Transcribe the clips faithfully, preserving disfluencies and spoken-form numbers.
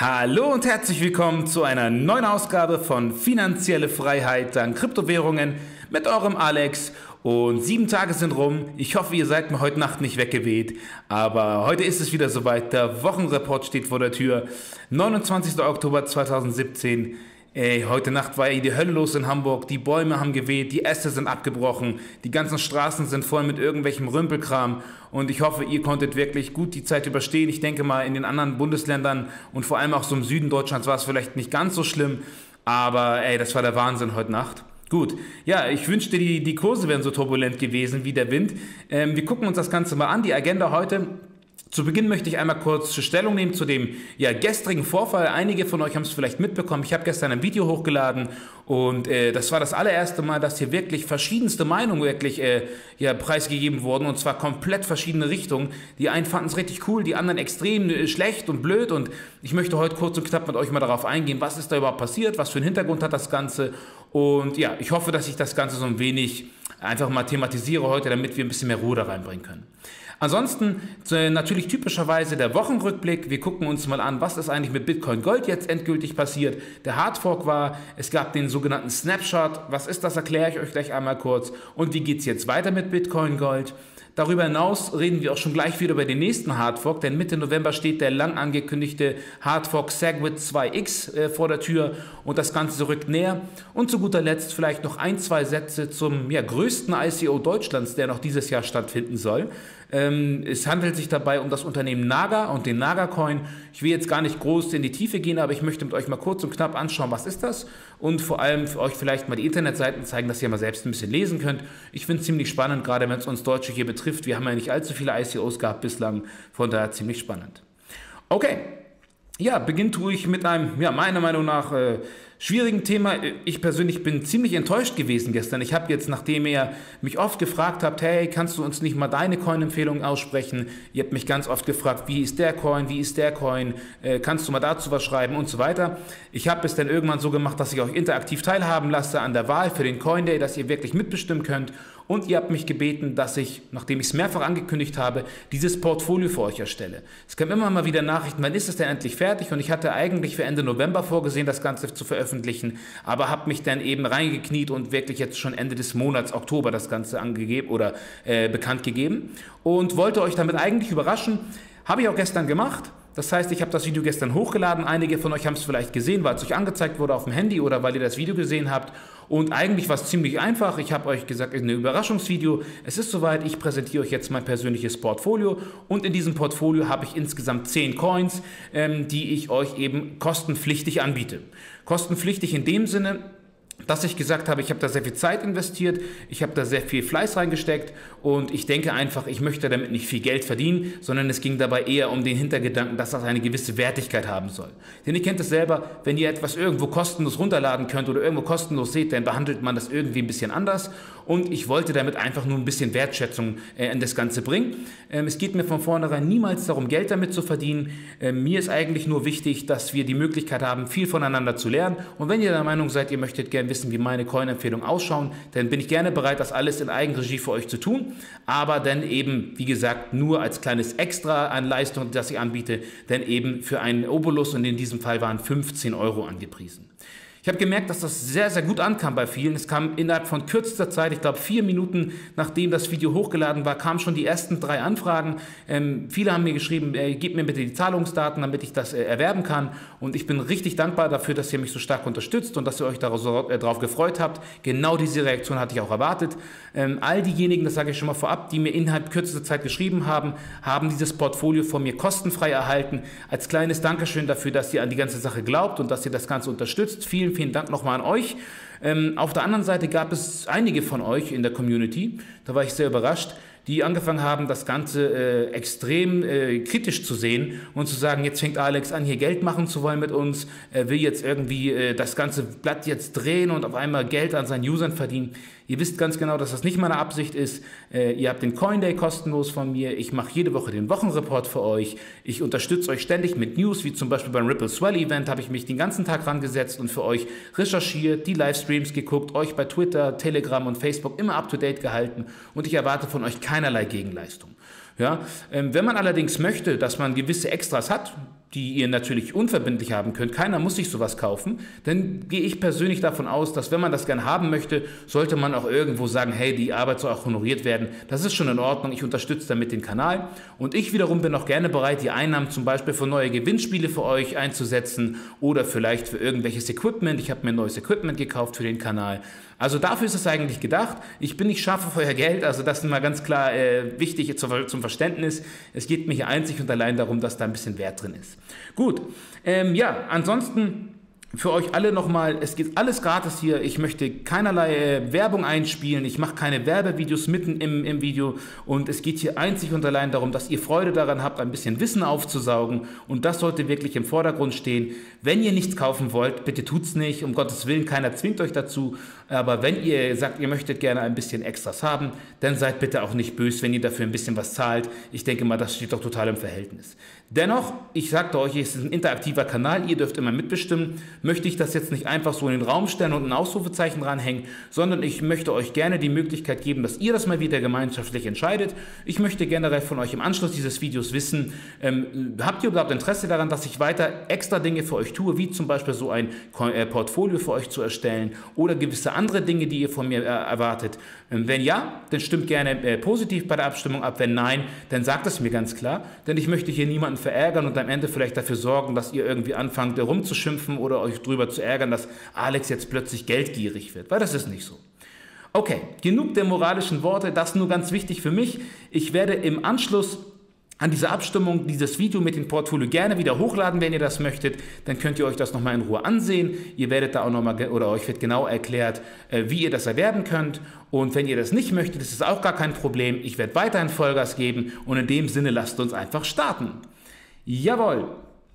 Hallo und herzlich willkommen zu einer neuen Ausgabe von Finanzielle Freiheit dank Kryptowährungen mit eurem Alex. Und sieben Tage sind rum. Ich hoffe, ihr seid mir heute Nacht nicht weggeweht. Aber heute ist es wieder soweit. Der Wochenreport steht vor der Tür. neunundzwanzigster Oktober zweitausendsiebzehn. Ey, heute Nacht war eh die Hölle los in Hamburg. Die Bäume haben geweht, die Äste sind abgebrochen. Die ganzen Straßen sind voll mit irgendwelchem Rümpelkram. Und ich hoffe, ihr konntet wirklich gut die Zeit überstehen. Ich denke mal, in den anderen Bundesländern und vor allem auch so im Süden Deutschlands war es vielleicht nicht ganz so schlimm. Aber ey, das war der Wahnsinn heute Nacht. Gut, ja, ich wünschte, die, die Kurse wären so turbulent gewesen wie der Wind. Ähm, wir gucken uns das Ganze mal an. Die Agenda heute. Zu Beginn möchte ich einmal kurz Stellung nehmen zu dem ja, gestrigen Vorfall. Einige von euch haben es vielleicht mitbekommen. Ich habe gestern ein Video hochgeladen und äh, das war das allererste Mal, dass hier wirklich verschiedenste Meinungen wirklich äh, ja, preisgegeben wurden, und zwar komplett verschiedene Richtungen. Die einen fanden es richtig cool, die anderen extrem äh, schlecht und blöd, und ich möchte heute kurz und knapp mit euch mal darauf eingehen, was ist da überhaupt passiert, was für einen Hintergrund hat das Ganze, und ja, ich hoffe, dass ich das Ganze so ein wenig einfach mal thematisiere heute, damit wir ein bisschen mehr Ruhe da reinbringen können. Ansonsten natürlich typischerweise der Wochenrückblick. Wir gucken uns mal an, was ist eigentlich mit Bitcoin Gold jetzt endgültig passiert. Der Hardfork war, es gab den sogenannten Snapshot. Was ist das, erkläre ich euch gleich einmal kurz. Und wie geht es jetzt weiter mit Bitcoin Gold? Darüber hinaus reden wir auch schon gleich wieder über den nächsten Hardfork, denn Mitte November steht der lang angekündigte Hardfork Segwit zwei X äh, vor der Tür und das Ganze rückt näher. Und zu guter Letzt vielleicht noch ein, zwei Sätze zum ja, größten I C O Deutschlands, der noch dieses Jahr stattfinden soll. Ähm, es handelt sich dabei um das Unternehmen Naga und den Naga Coin. Ich will jetzt gar nicht groß in die Tiefe gehen, aber ich möchte mit euch mal kurz und knapp anschauen, was ist das, und vor allem für euch vielleicht mal die Internetseiten zeigen, dass ihr mal selbst ein bisschen lesen könnt. Ich finde es ziemlich spannend, gerade wenn es uns Deutsche hier betrifft. Wir haben ja nicht allzu viele I C Os gehabt bislang, von daher ziemlich spannend. Okay, ja, beginnen tue ich mit einem, ja, meiner Meinung nach äh, schwierigen Thema. Ich persönlich bin ziemlich enttäuscht gewesen gestern. Ich habe jetzt, nachdem ihr mich oft gefragt habt, hey, kannst du uns nicht mal deine Coin-Empfehlung aussprechen? Ihr habt mich ganz oft gefragt, wie ist der Coin, wie ist der Coin, äh, kannst du mal dazu was schreiben und so weiter. Ich habe es dann irgendwann so gemacht, dass ich euch interaktiv teilhaben lasse an der Wahl für den Coin Day, dass ihr wirklich mitbestimmen könnt. Und ihr habt mich gebeten, dass ich, nachdem ich es mehrfach angekündigt habe, dieses Portfolio für euch erstelle. Es kamen immer mal wieder Nachrichten, wann ist es denn endlich fertig? Und ich hatte eigentlich für Ende November vorgesehen, das Ganze zu veröffentlichen, aber habe mich dann eben reingekniet und wirklich jetzt schon Ende des Monats Oktober das Ganze angegeben oder äh, bekannt gegeben und wollte euch damit eigentlich überraschen. Habe ich auch gestern gemacht. Das heißt, ich habe das Video gestern hochgeladen. Einige von euch haben es vielleicht gesehen, weil es euch angezeigt wurde auf dem Handy oder weil ihr das Video gesehen habt. Und eigentlich war es ziemlich einfach. Ich habe euch gesagt, es ist ein Überraschungsvideo. Es ist soweit, ich präsentiere euch jetzt mein persönliches Portfolio. Und in diesem Portfolio habe ich insgesamt zehn Coins, ähm, die ich euch eben kostenpflichtig anbiete. Kostenpflichtig in dem Sinne, dass ich gesagt habe, ich habe da sehr viel Zeit investiert, ich habe da sehr viel Fleiß reingesteckt und ich denke einfach, ich möchte damit nicht viel Geld verdienen, sondern es ging dabei eher um den Hintergedanken, dass das eine gewisse Wertigkeit haben soll. Denn ihr kennt es selber, wenn ihr etwas irgendwo kostenlos runterladen könnt oder irgendwo kostenlos seht, dann behandelt man das irgendwie ein bisschen anders, und ich wollte damit einfach nur ein bisschen Wertschätzung äh, in das Ganze bringen. Ähm, es geht mir von vornherein niemals darum, Geld damit zu verdienen. Ähm, mir ist eigentlich nur wichtig, dass wir die Möglichkeit haben, viel voneinander zu lernen, und wenn ihr der Meinung seid, ihr möchtet gerne wissen, wie meine Coin-Empfehlungen ausschauen, dann bin ich gerne bereit, das alles in Eigenregie für euch zu tun, aber dann eben, wie gesagt, nur als kleines Extra an Leistung, das ich anbiete, denn eben für einen Obolus, und in diesem Fall waren fünfzehn Euro angepriesen. Ich habe gemerkt, dass das sehr, sehr gut ankam bei vielen. Es kam innerhalb von kürzester Zeit, ich glaube vier Minuten nachdem das Video hochgeladen war, kamen schon die ersten drei Anfragen. Ähm, viele haben mir geschrieben, äh, gebt mir bitte die Zahlungsdaten, damit ich das äh, erwerben kann. Und ich bin richtig dankbar dafür, dass ihr mich so stark unterstützt und dass ihr euch darauf, so, äh, darauf gefreut habt. Genau diese Reaktion hatte ich auch erwartet. Ähm, all diejenigen, das sage ich schon mal vorab, die mir innerhalb kürzester Zeit geschrieben haben, haben dieses Portfolio von mir kostenfrei erhalten. Als kleines Dankeschön dafür, dass ihr an die ganze Sache glaubt und dass ihr das Ganze unterstützt. Vielen Vielen Dank nochmal an euch. Ähm, auf der anderen Seite gab es einige von euch in der Community, da war ich sehr überrascht, die angefangen haben, das Ganze äh, extrem äh, kritisch zu sehen und zu sagen, jetzt fängt Alex an, hier Geld machen zu wollen mit uns, er will jetzt irgendwie äh, das ganze Blatt jetzt drehen und auf einmal Geld an seinen Usern verdienen. Ihr wisst ganz genau, dass das nicht meine Absicht ist. Äh, ihr habt den Coin Day kostenlos von mir. Ich mache jede Woche den Wochenreport für euch. Ich unterstütze euch ständig mit News, wie zum Beispiel beim Ripple Swell Event habe ich mich den ganzen Tag rangesetzt und für euch recherchiert, die Livestreams geguckt, euch bei Twitter, Telegram und Facebook immer up to date gehalten, und ich erwarte von euch keinerlei Gegenleistung. Ja, ähm, wenn man allerdings möchte, dass man gewisse Extras hat, die ihr natürlich unverbindlich haben könnt, keiner muss sich sowas kaufen, dann gehe ich persönlich davon aus, dass wenn man das gern haben möchte, sollte man auch irgendwo sagen, hey, die Arbeit soll auch honoriert werden. Das ist schon in Ordnung, ich unterstütze damit den Kanal und ich wiederum bin auch gerne bereit, die Einnahmen zum Beispiel für neue Gewinnspiele für euch einzusetzen oder vielleicht für irgendwelches Equipment. Ich habe mir neues Equipment gekauft für den Kanal. Also dafür ist es eigentlich gedacht. Ich bin nicht scharf auf euer Geld, also das ist mal ganz klar äh, wichtig zum, zum Verständnis. Es geht mir hier einzig und allein darum, dass da ein bisschen Wert drin ist. Gut, ähm, ja, ansonsten für euch alle nochmal, es geht alles gratis hier, ich möchte keinerlei äh, Werbung einspielen, ich mache keine Werbevideos mitten im, im Video und es geht hier einzig und allein darum, dass ihr Freude daran habt, ein bisschen Wissen aufzusaugen und das sollte wirklich im Vordergrund stehen. Wenn ihr nichts kaufen wollt, bitte tut's nicht, um Gottes Willen, keiner zwingt euch dazu, aber wenn ihr sagt, ihr möchtet gerne ein bisschen Extras haben, dann seid bitte auch nicht böse, wenn ihr dafür ein bisschen was zahlt. Ich denke mal, das steht doch total im Verhältnis. Dennoch, ich sagte euch, es ist ein interaktiver Kanal, ihr dürft immer mitbestimmen. Möchte ich das jetzt nicht einfach so in den Raum stellen und ein Ausrufezeichen dranhängen, sondern ich möchte euch gerne die Möglichkeit geben, dass ihr das mal wieder gemeinschaftlich entscheidet. Ich möchte generell von euch im Anschluss dieses Videos wissen, ähm, habt ihr überhaupt Interesse daran, dass ich weiter extra Dinge für euch tue, wie zum Beispiel so ein Portfolio für euch zu erstellen oder gewisse andere Dinge, die ihr von mir äh, erwartet. Ähm, wenn ja, dann stimmt gerne äh, positiv bei der Abstimmung ab. Wenn nein, dann sagt es mir ganz klar, denn ich möchte hier niemanden verärgern und am Ende vielleicht dafür sorgen, dass ihr irgendwie anfangt rumzuschimpfen oder euch drüber zu ärgern, dass Alex jetzt plötzlich geldgierig wird, weil das ist nicht so. Okay, genug der moralischen Worte, das nur ganz wichtig für mich. Ich werde im Anschluss an diese Abstimmung dieses Video mit dem Portfolio gerne wieder hochladen, wenn ihr das möchtet. Dann könnt ihr euch das nochmal in Ruhe ansehen. Ihr werdet da auch nochmal, oder euch wird genau erklärt, wie ihr das erwerben könnt. Und wenn ihr das nicht möchtet, ist es auch gar kein Problem. Ich werde weiterhin Vollgas geben und in dem Sinne lasst uns einfach starten. Jawohl.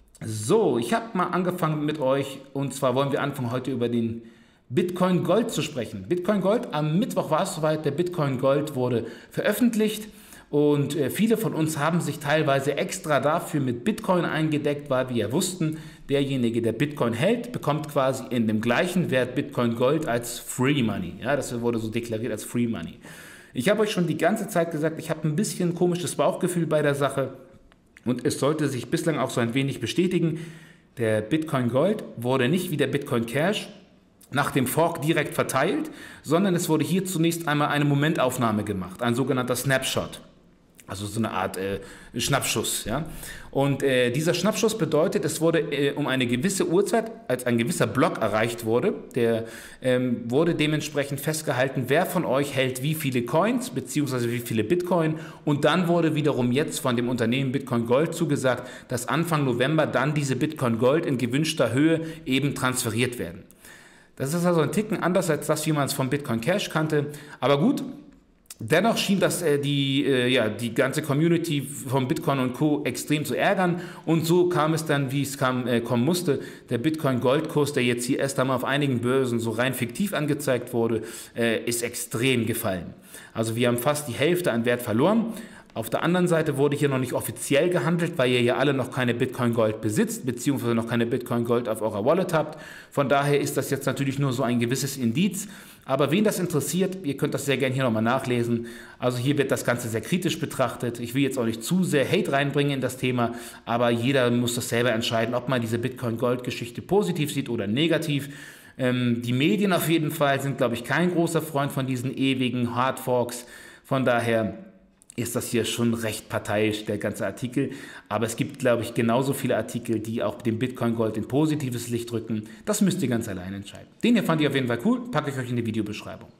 So, ich habe mal angefangen mit euch und zwar wollen wir anfangen heute über den Bitcoin Gold zu sprechen. Bitcoin Gold, am Mittwoch war es soweit, der Bitcoin Gold wurde veröffentlicht und äh, viele von uns haben sich teilweise extra dafür mit Bitcoin eingedeckt, weil wir ja wussten, derjenige, der Bitcoin hält, bekommt quasi in dem gleichen Wert Bitcoin Gold als Free Money. Ja, das wurde so deklariert als Free Money. Ich habe euch schon die ganze Zeit gesagt, ich habe ein bisschen ein komisches Bauchgefühl bei der Sache. Und es sollte sich bislang auch so ein wenig bestätigen, der Bitcoin Gold wurde nicht wie der Bitcoin Cash nach dem Fork direkt verteilt, sondern es wurde hier zunächst einmal eine Momentaufnahme gemacht, ein sogenannter Snapshot. Also so eine Art äh, Schnappschuss. Ja? Und äh, dieser Schnappschuss bedeutet, es wurde äh, um eine gewisse Uhrzeit, als ein gewisser Block erreicht wurde, der ähm, wurde dementsprechend festgehalten, wer von euch hält wie viele Coins bzw. wie viele Bitcoin. Und dann wurde wiederum jetzt von dem Unternehmen Bitcoin Gold zugesagt, dass Anfang November dann diese Bitcoin Gold in gewünschter Höhe eben transferiert werden. Das ist also ein Ticken anders als das, wie man es vom Bitcoin Cash kannte. Aber gut. Dennoch schien das äh, die, äh, ja, die ganze Community von Bitcoin und Co. extrem zu ärgern und so kam es dann, wie es kam, äh, kommen musste. Der Bitcoin-Goldkurs, der jetzt hier erst einmal auf einigen Börsen so rein fiktiv angezeigt wurde, äh, ist extrem gefallen. Also wir haben fast die Hälfte an Wert verloren. Auf der anderen Seite wurde hier noch nicht offiziell gehandelt, weil ihr ja alle noch keine Bitcoin Gold besitzt, beziehungsweise noch keine Bitcoin Gold auf eurer Wallet habt. Von daher ist das jetzt natürlich nur so ein gewisses Indiz. Aber wen das interessiert, ihr könnt das sehr gerne hier nochmal nachlesen. Also hier wird das Ganze sehr kritisch betrachtet. Ich will jetzt auch nicht zu sehr Hate reinbringen in das Thema, aber jeder muss das selber entscheiden, ob man diese Bitcoin Gold Geschichte positiv sieht oder negativ. Ähm, die Medien auf jeden Fall sind, glaube ich, kein großer Freund von diesen ewigen Hardforks. Von daher ist das hier schon recht parteiisch, der ganze Artikel. Aber es gibt, glaube ich, genauso viele Artikel, die auch dem Bitcoin Gold in positives Licht rücken. Das müsst ihr ganz allein entscheiden. Den hier fand ich auf jeden Fall cool, packe ich euch in die Videobeschreibung.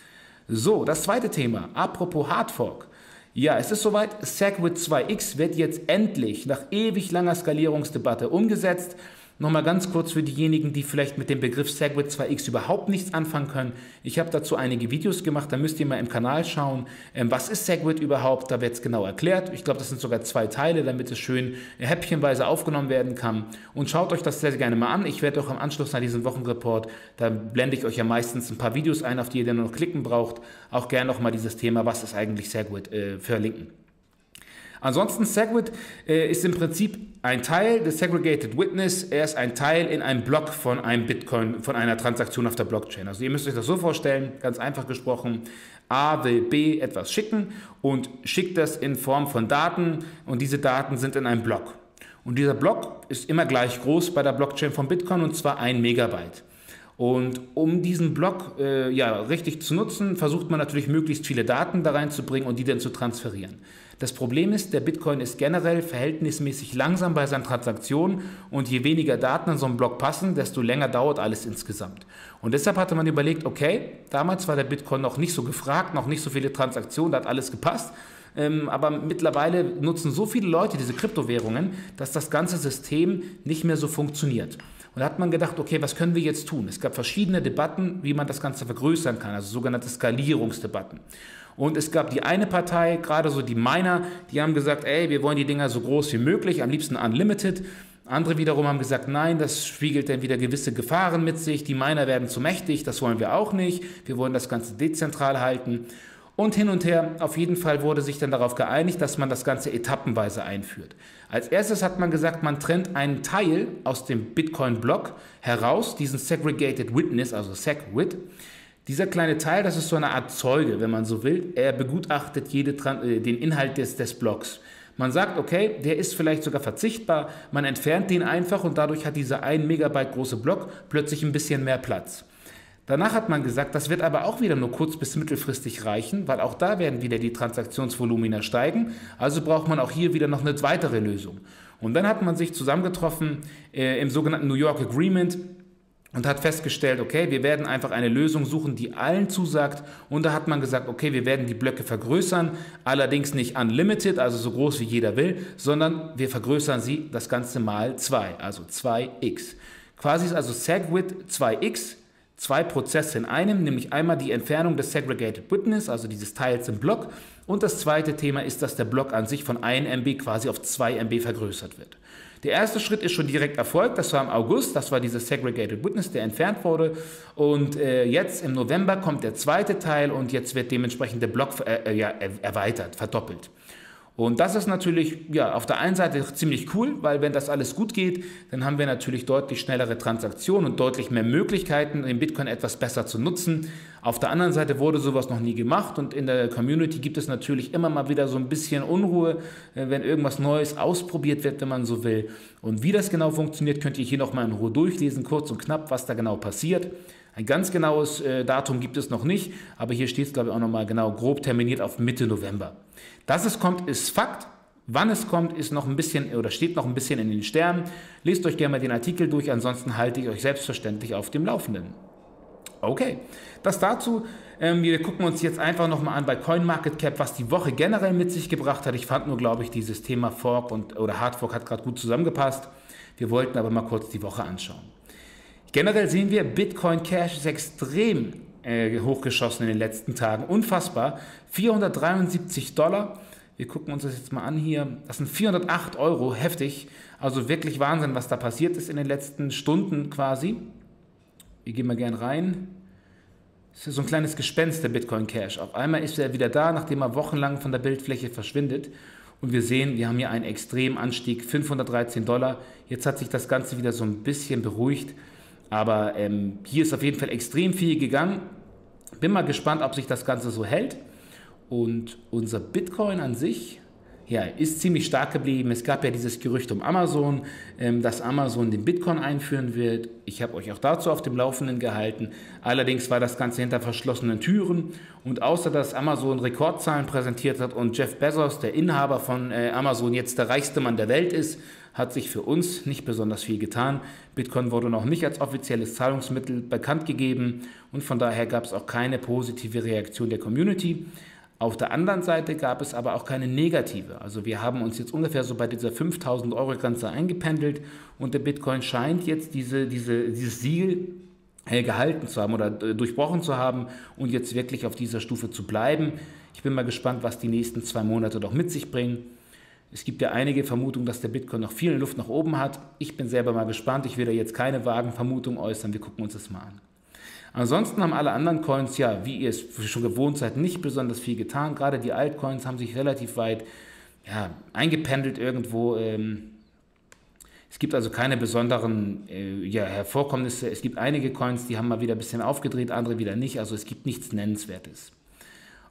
So, das zweite Thema, apropos Hardfork. Ja, es ist soweit, Segwit zwei X wird jetzt endlich nach ewig langer Skalierungsdebatte umgesetzt. Nochmal ganz kurz für diejenigen, die vielleicht mit dem Begriff Segwit zwei X überhaupt nichts anfangen können. Ich habe dazu einige Videos gemacht, da müsst ihr mal im Kanal schauen, ähm, was ist Segwit überhaupt, da wird es genau erklärt. Ich glaube, das sind sogar zwei Teile, damit es schön häppchenweise aufgenommen werden kann. Und schaut euch das sehr, sehr gerne mal an. Ich werde auch im Anschluss nach diesem Wochenreport, da blende ich euch ja meistens ein paar Videos ein, auf die ihr dann noch klicken braucht. Auch gerne nochmal dieses Thema, was ist eigentlich Segwit, äh, verlinken. Ansonsten Segwit äh, ist im Prinzip ein Teil des Segregated Witness. Er ist ein Teil in einem Block von einem Bitcoin, von einer Transaktion auf der Blockchain. Also ihr müsst euch das so vorstellen, ganz einfach gesprochen. A will B etwas schicken und schickt das in Form von Daten und diese Daten sind in einem Block. Und dieser Block ist immer gleich groß bei der Blockchain von Bitcoin und zwar ein Megabyte. Und um diesen Block äh, ja, richtig zu nutzen, versucht man natürlich möglichst viele Daten da reinzubringen und die dann zu transferieren. Das Problem ist, der Bitcoin ist generell verhältnismäßig langsam bei seinen Transaktionen und je weniger Daten in so einen Block passen, desto länger dauert alles insgesamt. Und deshalb hatte man überlegt, okay, damals war der Bitcoin noch nicht so gefragt, noch nicht so viele Transaktionen, da hat alles gepasst. Ähm, aber mittlerweile nutzen so viele Leute diese Kryptowährungen, dass das ganze System nicht mehr so funktioniert. Und da hat man gedacht, okay, was können wir jetzt tun? Es gab verschiedene Debatten, wie man das Ganze vergrößern kann, also sogenannte Skalierungsdebatten. Und es gab die eine Partei, gerade so die Miner, die haben gesagt, ey, wir wollen die Dinger so groß wie möglich, am liebsten unlimited. Andere wiederum haben gesagt, nein, das spiegelt dann wieder gewisse Gefahren mit sich, die Miner werden zu mächtig, das wollen wir auch nicht, wir wollen das Ganze dezentral halten. Und hin und her, auf jeden Fall wurde sich dann darauf geeinigt, dass man das Ganze etappenweise einführt. Als erstes hat man gesagt, man trennt einen Teil aus dem Bitcoin-Block heraus, diesen Segregated Witness, also SegWit. Dieser kleine Teil, das ist so eine Art Zeuge, wenn man so will. Er begutachtet jede, den Inhalt des, des Blocks. Man sagt, okay, der ist vielleicht sogar verzichtbar, man entfernt den einfach und dadurch hat dieser ein Megabyte große Block plötzlich ein bisschen mehr Platz. Danach hat man gesagt, das wird aber auch wieder nur kurz- bis mittelfristig reichen, weil auch da werden wieder die Transaktionsvolumina steigen. Also braucht man auch hier wieder noch eine weitere Lösung. Und dann hat man sich zusammengetroffen äh, im sogenannten New York Agreement und hat festgestellt, okay, wir werden einfach eine Lösung suchen, die allen zusagt. Und da hat man gesagt, okay, wir werden die Blöcke vergrößern, allerdings nicht unlimited, also so groß wie jeder will, sondern wir vergrößern sie das Ganze mal zwei, also zwei x. Quasi ist also SegWit zwei x, zwei Prozesse in einem, nämlich einmal die Entfernung des Segregated Witness, also dieses Teils im Block, und das zweite Thema ist, dass der Block an sich von ein Megabyte quasi auf zwei Megabyte vergrößert wird. Der erste Schritt ist schon direkt erfolgt, das war im August, das war dieses Segregated Witness, der entfernt wurde und äh, jetzt im November kommt der zweite Teil und jetzt wird dementsprechend der Block äh, ja, erweitert, verdoppelt. Und das ist natürlich ja, auf der einen Seite ziemlich cool, weil wenn das alles gut geht, dann haben wir natürlich deutlich schnellere Transaktionen und deutlich mehr Möglichkeiten, den Bitcoin etwas besser zu nutzen. Auf der anderen Seite wurde sowas noch nie gemacht und in der Community gibt es natürlich immer mal wieder so ein bisschen Unruhe, wenn irgendwas Neues ausprobiert wird, wenn man so will. Und wie das genau funktioniert, könnt ihr hier nochmal in Ruhe durchlesen, kurz und knapp, was da genau passiert. Ein ganz genaues äh, Datum gibt es noch nicht, aber hier steht es, glaube ich, auch nochmal genau grob terminiert auf Mitte November. Dass es kommt, ist Fakt. Wann es kommt, ist noch ein bisschen oder steht noch ein bisschen in den Sternen. Lest euch gerne mal den Artikel durch, ansonsten halte ich euch selbstverständlich auf dem Laufenden. Okay, das dazu. Ähm, wir gucken uns jetzt einfach nochmal an bei CoinMarketCap, was die Woche generell mit sich gebracht hat. Ich fand nur, glaube ich, dieses Thema Fork und, oder Hardfork hat gerade gut zusammengepasst. Wir wollten aber mal kurz die Woche anschauen. Generell sehen wir, Bitcoin Cash ist extrem äh, hochgeschossen in den letzten Tagen. Unfassbar. vierhundertdreiundsiebzig Dollar. Wir gucken uns das jetzt mal an hier. Das sind vierhundertacht Euro. Heftig. Also wirklich Wahnsinn, was da passiert ist in den letzten Stunden quasi. Wir gehen mal gern rein. Das ist so ein kleines Gespenst, der Bitcoin Cash. Auf einmal ist er wieder da, nachdem er wochenlang von der Bildfläche verschwindet. Und wir sehen, wir haben hier einen extremen Anstieg. fünfhundertdreizehn Dollar. Jetzt hat sich das Ganze wieder so ein bisschen beruhigt. Aber ähm, hier ist auf jeden Fall extrem viel gegangen. Bin mal gespannt, ob sich das Ganze so hält. Und unser Bitcoin an sich, ja, ist ziemlich stark geblieben. Es gab ja dieses Gerücht um Amazon, ähm, dass Amazon den Bitcoin einführen wird. Ich habe euch auch dazu auf dem Laufenden gehalten. Allerdings war das Ganze hinter verschlossenen Türen. Und außer dass Amazon Rekordzahlen präsentiert hat und Jeff Bezos, der Inhaber von äh, Amazon, jetzt der reichste Mann der Welt ist, hat sich für uns nicht besonders viel getan. Bitcoin wurde noch nicht als offizielles Zahlungsmittel bekannt gegeben und von daher gab es auch keine positive Reaktion der Community. Auf der anderen Seite gab es aber auch keine negative. Also wir haben uns jetzt ungefähr so bei dieser fünftausend Euro Grenze eingependelt und der Bitcoin scheint jetzt diese, diese, dieses Siegel gehalten zu haben oder durchbrochen zu haben und jetzt wirklich auf dieser Stufe zu bleiben. Ich bin mal gespannt, was die nächsten zwei Monate doch mit sich bringen. Es gibt ja einige Vermutungen, dass der Bitcoin noch viel Luft nach oben hat. Ich bin selber mal gespannt. Ich will da jetzt keine vagen Vermutungen äußern. Wir gucken uns das mal an. Ansonsten haben alle anderen Coins, ja, wie ihr es schon gewohnt seid, nicht besonders viel getan. Gerade die Altcoins haben sich relativ weit ja, eingependelt irgendwo. Es gibt also keine besonderen äh, ja, Hervorkommnisse. Es gibt einige Coins, die haben mal wieder ein bisschen aufgedreht, andere wieder nicht. Also es gibt nichts Nennenswertes.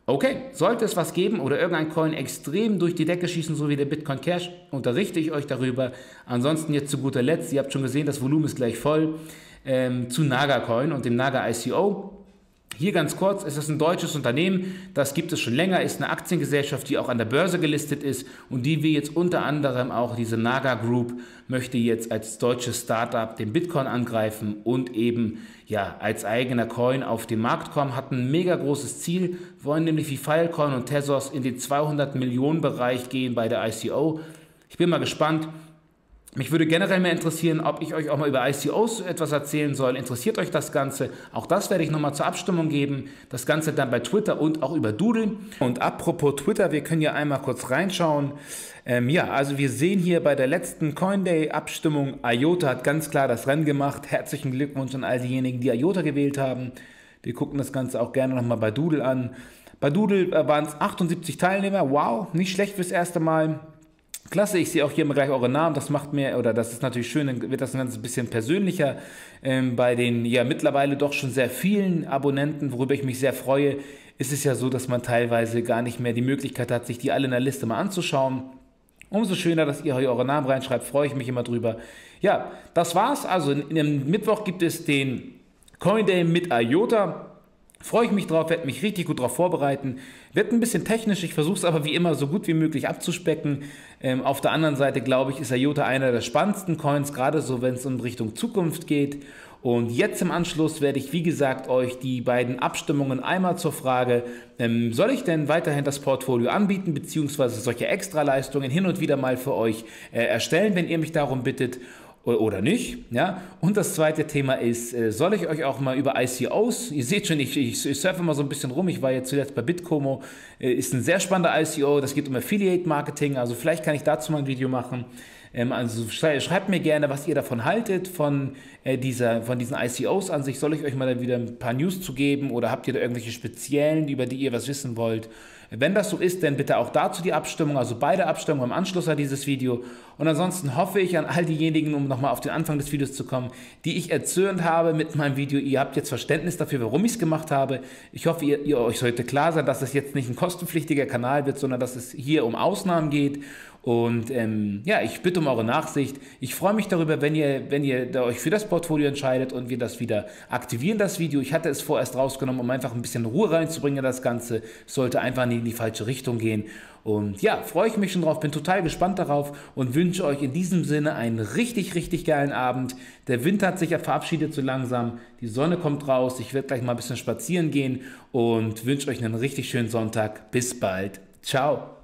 Okay, sollte es was geben oder irgendein Coin extrem durch die Decke schießen, so wie der Bitcoin Cash, unterrichte ich euch darüber. Ansonsten jetzt zu guter Letzt, ihr habt schon gesehen, das Volumen ist gleich voll, ähm, zu Naga Coin und dem Naga I C O. Hier ganz kurz, es ist ein deutsches Unternehmen, das gibt es schon länger, ist eine Aktiengesellschaft, die auch an der Börse gelistet ist und die wir jetzt unter anderem auch, diese Naga Group, möchte jetzt als deutsches Startup den Bitcoin angreifen und eben ja, als eigener Coin auf den Markt kommen, hat ein mega großes Ziel, wollen nämlich wie Filecoin und Tezos in den zweihundert Millionen Bereich gehen bei der I C O. Ich bin mal gespannt. Mich würde generell mehr interessieren, ob ich euch auch mal über I C Os etwas erzählen soll. Interessiert euch das Ganze? Auch das werde ich nochmal zur Abstimmung geben. Das Ganze dann bei Twitter und auch über Doodle. Und apropos Twitter, wir können ja einmal kurz reinschauen. Ähm, ja, also wir sehen hier bei der letzten Coinday-Abstimmung, IOTA hat ganz klar das Rennen gemacht. Herzlichen Glückwunsch an all diejenigen, die IOTA gewählt haben. Wir gucken das Ganze auch gerne nochmal bei Doodle an. Bei Doodle äh, waren es achtundsiebzig Teilnehmer. Wow, nicht schlecht fürs erste Mal. Klasse, ich sehe auch hier mal gleich eure Namen, das macht mir, oder das ist natürlich schön, dann wird das ein ganz bisschen persönlicher. Ähm, bei den ja mittlerweile doch schon sehr vielen Abonnenten, worüber ich mich sehr freue, ist es ja so, dass man teilweise gar nicht mehr die Möglichkeit hat, sich die alle in der Liste mal anzuschauen. Umso schöner, dass ihr hier eure Namen reinschreibt, freue ich mich immer drüber. Ja, das war's, also in, in, Mittwoch gibt es den Coinday mit IOTA. Freue ich mich drauf, werde mich richtig gut darauf vorbereiten. Wird ein bisschen technisch, ich versuche es aber wie immer so gut wie möglich abzuspecken. Ähm, auf der anderen Seite, glaube ich, ist IOTA einer der spannendsten Coins, gerade so, wenn es in Richtung Zukunft geht. Und jetzt im Anschluss werde ich, wie gesagt, euch die beiden Abstimmungen einmal zur Frage, ähm, soll ich denn weiterhin das Portfolio anbieten, beziehungsweise solche Extraleistungen hin und wieder mal für euch äh, erstellen, wenn ihr mich darum bittet, oder nicht, ja. Und das zweite Thema ist, soll ich euch auch mal über I C Os, ihr seht schon, ich, ich, ich surfe mal so ein bisschen rum, ich war jetzt zuletzt bei Bitcomo, ist ein sehr spannender I C O, das geht um Affiliate Marketing, also vielleicht kann ich dazu mal ein Video machen. Also schreibt mir gerne, was ihr davon haltet, von, dieser, von diesen I C Os an sich. Soll ich euch mal wieder ein paar News zu geben oder habt ihr da irgendwelche speziellen, über die ihr was wissen wollt? Wenn das so ist, dann bitte auch dazu die Abstimmung, also beide Abstimmungen im Anschluss an dieses Video. Und ansonsten hoffe ich an all diejenigen, um nochmal auf den Anfang des Videos zu kommen, die ich erzürnt habe mit meinem Video. Ihr habt jetzt Verständnis dafür, warum ich es gemacht habe. Ich hoffe, ihr, ihr euch sollte klar sein, dass es jetzt nicht ein kostenpflichtiger Kanal wird, sondern dass es hier um Ausnahmen geht. Und ähm, ja, ich bitte um eure Nachsicht. Ich freue mich darüber, wenn ihr, wenn ihr da euch für das Portfolio entscheidet und wir das wieder aktivieren, das Video. Ich hatte es vorerst rausgenommen, um einfach ein bisschen Ruhe reinzubringen. Das Ganze sollte einfach nicht in die falsche Richtung gehen. Und ja, freue ich mich schon drauf, bin total gespannt darauf und wünsche euch in diesem Sinne einen richtig, richtig geilen Abend. Der Winter hat sich ja verabschiedet so langsam. Die Sonne kommt raus. Ich werde gleich mal ein bisschen spazieren gehen und wünsche euch einen richtig schönen Sonntag. Bis bald. Ciao.